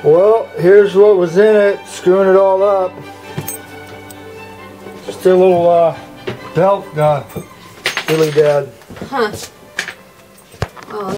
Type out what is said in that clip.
Well, here's what was in it, screwing it all up. Just a little belt got really dead. Huh. Oh.